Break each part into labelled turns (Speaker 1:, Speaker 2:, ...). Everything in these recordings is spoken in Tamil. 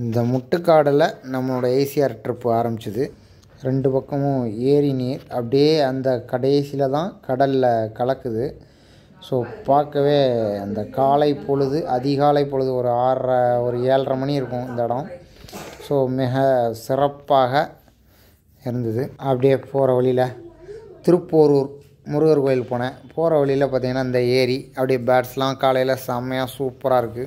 Speaker 1: இந்த முட்டுக்காடில் நம்மளோட ஏசிஆர் ட்ரிப்பு ஆரம்பிச்சிது. 2 பக்கமும் ஏரி நீர் அப்படியே அந்த கடைசியில் தான் கடலில் கலக்குது. ஸோ பார்க்கவே அந்த காலை பொழுது, அதிகாலை பொழுது ஒரு 6:30 ஒரு 7:30 மணி இருக்கும் இந்த இடம். ஸோ மிக சிறப்பாக இருந்தது. அப்படியே போகிற வழியில் திருப்போரூர் முருகர் கோயில் போனேன். போகிற வழியில் பார்த்திங்கன்னா இந்த ஏரி அப்படியே பேட்ஸ்லாம் காலையில் செம்மையாக சூப்பராக இருக்குது.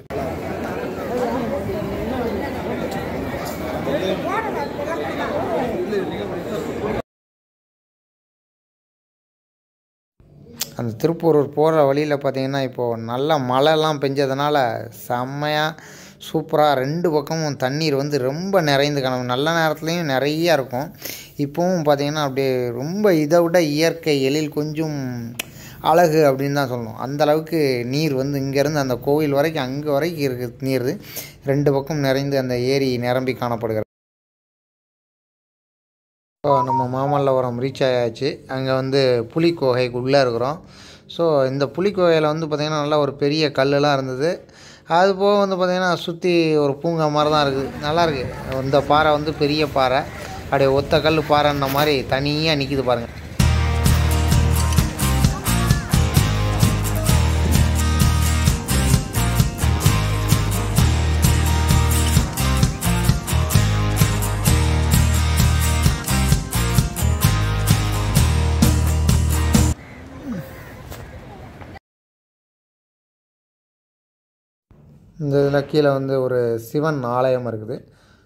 Speaker 1: அந்த திருப்பூரூர் போகிற வழியில் பார்த்திங்கன்னா இப்போது நல்ல மழைலாம் பெஞ்சதுனால செம்மையாக சூப்பராக 2 பக்கமும் தண்ணீர் வந்து ரொம்ப நிறைந்து காணும். நல்ல நேரத்துலையும் நிறையா இருக்கும். இப்போவும் பார்த்திங்கன்னா அப்படியே ரொம்ப இதை விட இயற்கை எழில் கொஞ்சம் அழகு அப்படின்னு தான் சொல்லணும். அந்தளவுக்கு நீர் வந்து இங்கேருந்து அந்த கோவில் வரைக்கும் அங்கே வரைக்கும் இருக்குது நீர். 2 பக்கம் நிறைந்து அந்த ஏரி நிரம்பி காணப்படுகிறது. நம்ம மாமல்லபுரம் ரீச் ஆயாச்சு. அங்கே வந்து புலிக்கோகைக்கு உள்ளே இருக்கிறோம். ஸோ இந்த புலிக்கோகையில் வந்து பார்த்திங்கன்னா நல்லா ஒரு பெரிய கல்லுலாம் இருந்தது. அது போக வந்து பார்த்திங்கன்னா சுற்றி ஒரு பூங்கா மாதிரி தான் இருக்குது. நல்லாயிருக்கு. இந்த பாறை வந்து பெரிய பாறை, அப்படியே ஒத்த கல் பாறைன்ற மாதிரி தனியாக நிற்கிது பாருங்கள். இந்த இதில் கீழே வந்து ஒரு சிவன் ஆலயம் இருக்குது.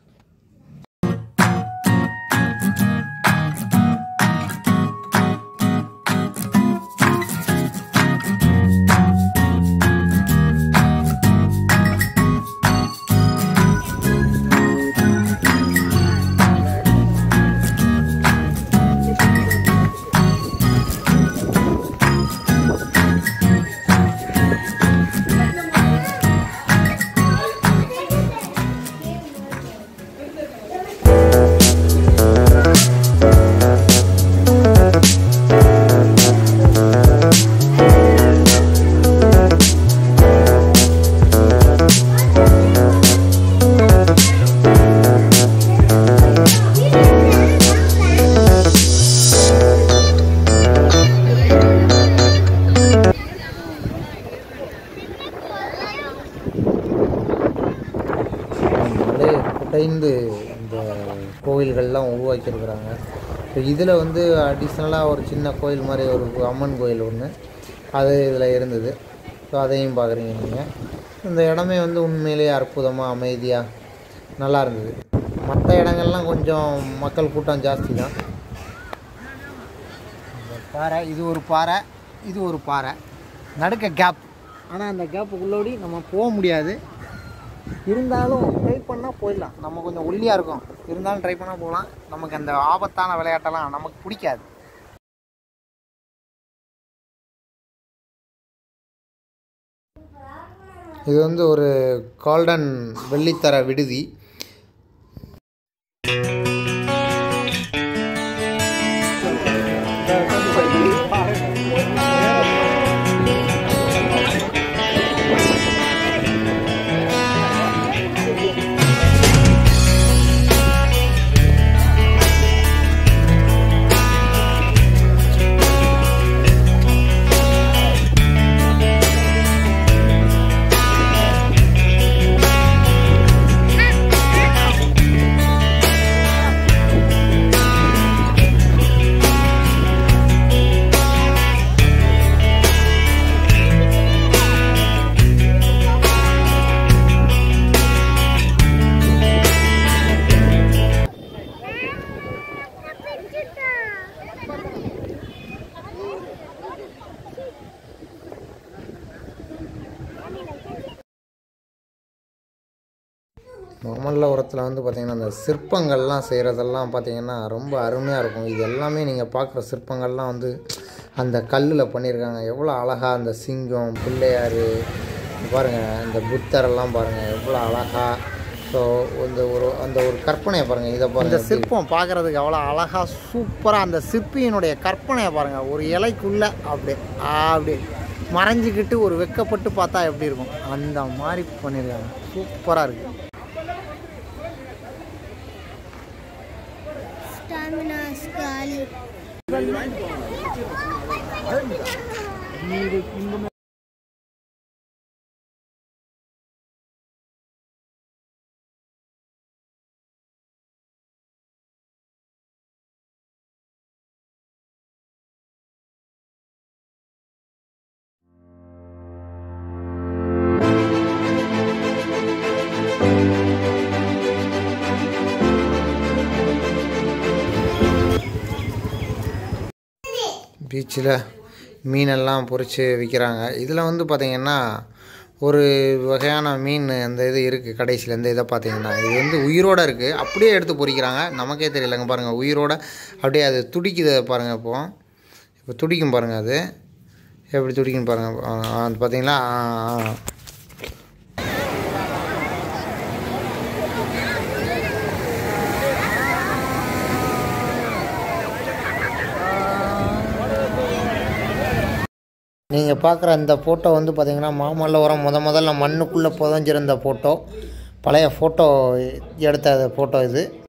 Speaker 1: குடைந்து இந்த கோவில்கள்லாம் உருவாக்கியிருக்கிறாங்க. இப்போ இதில் வந்து அடிஷ்னலாக ஒரு சின்ன கோயில் மாதிரி ஒரு அம்மன் கோயில் ஒன்று அது இதில் இருந்தது. ஸோ அதையும் பார்க்குறீங்க நீங்கள். இந்த இடமே வந்து உண்மையிலேயே அற்புதமாக அமைதியாக நல்லா இருந்தது. மற்ற இடங்கள்லாம் கொஞ்சம் மக்கள் கூட்டம் ஜாஸ்தி தான். இந்த பாறை, இது ஒரு பாறை, இது ஒரு பாறை, நடுக்க கேப். ஆனால் அந்த கேப்புக்குள்ளோடி நம்ம போக முடியாது. இருந்தாலும் ட்ரை பண்ணால் போயிடலாம். நம்ம கொஞ்சம் ஒல்லியாக இருக்கும், இருந்தாலும் ட்ரை பண்ணால் போகலாம். நமக்கு அந்த ஆபத்தான விளையாட்டெல்லாம் நமக்கு பிடிக்காது. இது வந்து ஒரு கால்டன் வெள்ளித்தர விடுதி. மாமல்லபுரத்தில் வந்து பார்த்திங்கன்னா அந்த சிற்பங்கள்லாம் செய்கிறதெல்லாம் பார்த்திங்கன்னா ரொம்ப அருமையாக இருக்கும். இது எல்லாமே நீங்கள் பார்க்குற சிற்பங்கள்லாம் வந்து அந்த கல்லில் பண்ணியிருக்காங்க. எவ்வளோ அழகாக அந்த சிங்கம், பிள்ளையார் பாருங்கள், இந்த புத்தரெல்லாம் பாருங்கள் எவ்வளோ அழகாக. ஸோ அந்த ஒரு கற்பனையை பாருங்கள். இதை பாருங்கள், இந்த சிற்பம் பார்க்குறதுக்கு அவ்வளோ அழகாக சூப்பராக. அந்த சிற்பியினுடைய கற்பனையை பாருங்கள். ஒரு இலைக்குள்ளே அப்படியே மறைஞ்சிக்கிட்டு ஒரு வெக்கப்பட்டு பார்த்தா எப்படி இருக்கும் அந்த மாதிரி பண்ணியிருக்காங்க. சூப்பராக இருக்குது. பீச்சில் மீனெல்லாம் பொரித்து விற்கிறாங்க. இதில் வந்து பார்த்திங்கன்னா ஒரு வகையான மீன் அந்த இது இருக்குது கடைசியில். இந்த இதை பார்த்திங்கன்னா இது வந்து உயிரோடு இருக்குது, அப்படியே எடுத்து பொரிக்கிறாங்க. நமக்கே தெரியலங்க பாருங்கள், உயிரோடு அப்படியே அது துடிக்குது பாருங்கள். இப்போ துடிக்கும் பாருங்கள், அது எப்படி துடிக்குன்னு பாருங்கள். அது பார்த்திங்களா? நீங்கள் பார்க்குற அந்த ஃபோட்டோ வந்து பார்த்திங்கன்னா மாமல்லபுரம் முதல்ல மண்ணுக்குள்ளே புதஞ்சிருந்த ஃபோட்டோ, பழைய ஃபோட்டோ எடுத்த ஃபோட்டோ இது.